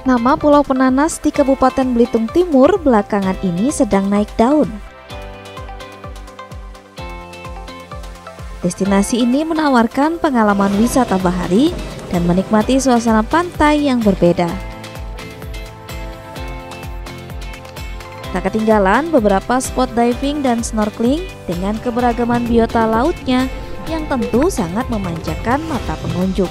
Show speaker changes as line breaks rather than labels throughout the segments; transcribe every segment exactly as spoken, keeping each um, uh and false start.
Nama Pulau Penanas di Kabupaten Belitung Timur belakangan ini sedang naik daun. Destinasi ini menawarkan pengalaman wisata bahari dan menikmati suasana pantai yang berbeda. Tak ketinggalan beberapa spot diving dan snorkeling dengan keberagaman biota lautnya yang tentu sangat memanjakan mata pengunjung.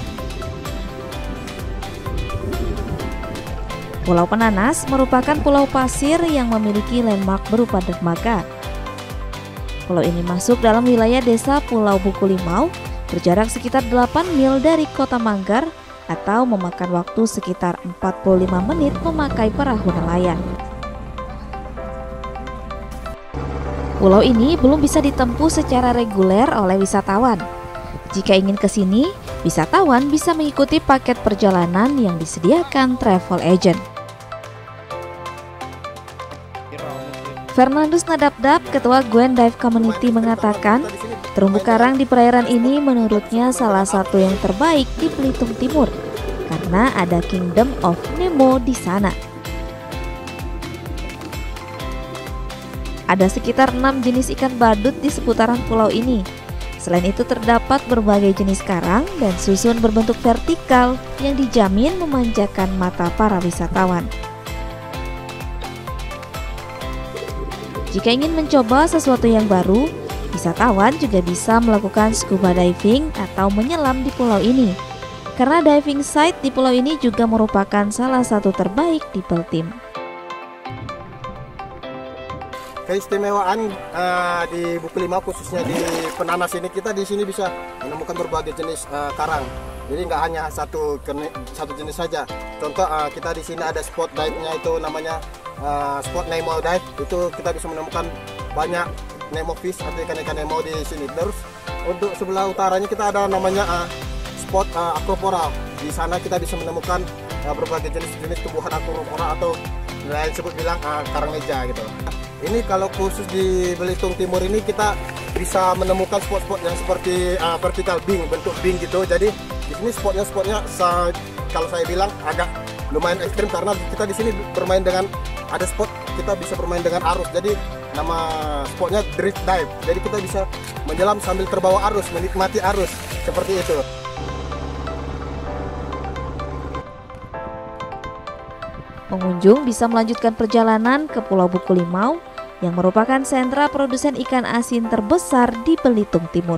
Pulau Penanas merupakan pulau pasir yang memiliki landmark berupa dermaga. Pulau ini masuk dalam wilayah desa Pulau Buku Limau, berjarak sekitar delapan mil dari kota Manggar atau memakan waktu sekitar empat puluh lima menit memakai perahu nelayan. Pulau ini belum bisa ditempuh secara reguler oleh wisatawan. Jika ingin ke sini, wisatawan bisa mengikuti paket perjalanan yang disediakan travel agent. Fernandus Nadabdab, Ketua Gwen Dive Community mengatakan, terumbu karang di perairan ini menurutnya salah satu yang terbaik di Belitung Timur karena ada Kingdom of Nemo di sana. Ada sekitar enam jenis ikan badut di seputaran pulau ini. Selain itu terdapat berbagai jenis karang dan susun berbentuk vertikal yang dijamin memanjakan mata para wisatawan. Jika ingin mencoba sesuatu yang baru, wisatawan juga bisa melakukan scuba diving atau menyelam di pulau ini. Karena diving site di pulau ini juga merupakan salah satu terbaik di Baltim.
Keistimewaan uh, di Buku Limau khususnya di Penanas ini, kita di sini bisa menemukan berbagai jenis uh, karang. Jadi nggak hanya satu satu jenis saja. Contoh uh, kita di sini ada spot dive-nya itu namanya uh, spot Nemo dive. Itu kita bisa menemukan banyak Nemo fish atau ikan-ikan Nemo di sini. Terus untuk sebelah utaranya kita ada namanya uh, spot uh, Acropora. Di sana kita bisa menemukan uh, berbagai jenis-jenis tumbuhan Acropora atau lain sebut bilang uh, karang meja gitu. Ini kalau khusus di Belitung Timur ini kita bisa menemukan spot-spot yang seperti uh, vertical bing, bentuk bing gitu. Jadi di sini spotnya spotnya kalau saya bilang agak lumayan ekstrim karena kita di sini bermain dengan ada spot kita bisa bermain dengan arus. Jadi nama spotnya drift dive. Jadi kita bisa menyelam sambil terbawa arus, menikmati arus seperti itu.
Pengunjung bisa melanjutkan perjalanan ke Pulau Buku Limau yang merupakan sentra produsen ikan asin terbesar di Belitung Timur.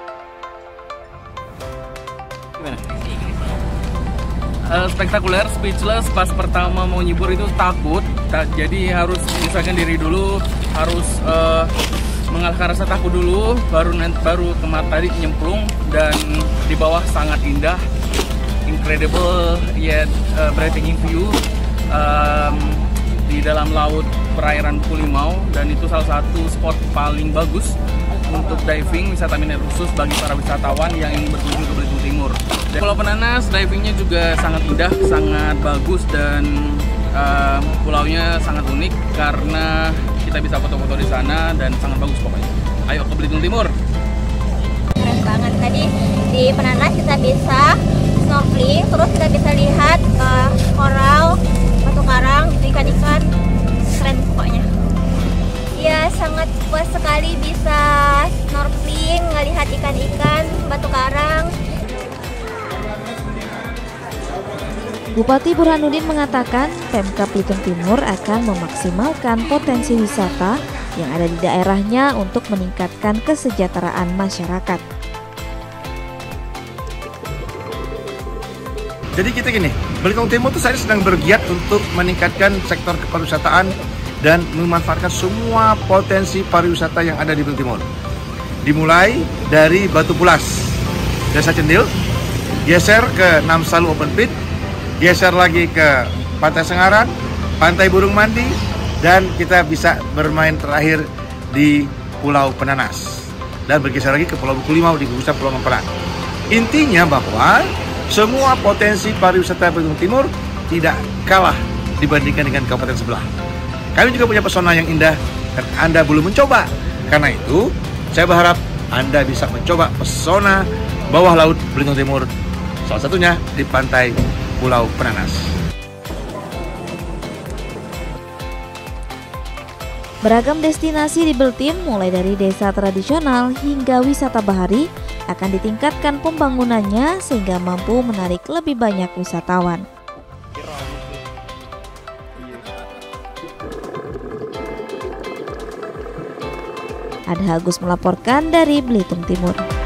Uh, spektakuler, speechless. Pas pertama mau nyibur itu takut, ta jadi harus misalkan diri dulu, harus uh, mengalahkan rasa takut dulu, baru baru kemar tadi nyemplung dan di bawah sangat indah, incredible yet uh, breathtaking view. Um, di dalam laut perairan Buku Limau, dan itu salah satu spot paling bagus untuk diving wisata minat khusus bagi para wisatawan yang ingin berkunjung ke Belitung Timur. Dan Pulau Penanas divingnya juga sangat indah, sangat bagus, dan uh, pulaunya sangat unik karena kita bisa foto-foto di sana dan sangat bagus pokoknya. Ayo ke Belitung Timur.
Keren banget, tadi di Penanas kita bisa snorkeling, terus kita bisa lihat uh, koral, batu karang, ikan-ikan, keren pokoknya. Ya sangat puas sekali bisa snorkeling, ngelihat ikan-ikan, batu karang.
Bupati Burhanuddin mengatakan Pemkab Belitung Timur akan memaksimalkan potensi wisata yang ada di daerahnya untuk meningkatkan kesejahteraan masyarakat.
Jadi kita gini, Belitung Timur itu saya sedang bergiat untuk meningkatkan sektor kepariwisataan dan memanfaatkan semua potensi pariwisata yang ada di Belitung Timur. Dimulai dari Batu Pulas, Desa Cendil, geser ke Namsalu Open Pit, geser lagi ke Pantai Sengaran, Pantai Burung Mandi, dan kita bisa bermain terakhir di Pulau Penanas. Dan bergeser lagi ke Pulau Buku Limau di gugusan Pulau Mempelai. Intinya bahwa semua potensi pariwisata Belitung Timur tidak kalah dibandingkan dengan kabupaten sebelah. Kami juga punya pesona yang indah dan Anda belum mencoba. Karena itu, saya berharap Anda bisa mencoba pesona bawah laut Belitung Timur, salah satunya di pantai Pulau Penanas.
Beragam destinasi di Beltim mulai dari desa tradisional hingga wisata bahari akan ditingkatkan pembangunannya sehingga mampu menarik lebih banyak wisatawan. Adha Agus melaporkan dari Belitung Timur.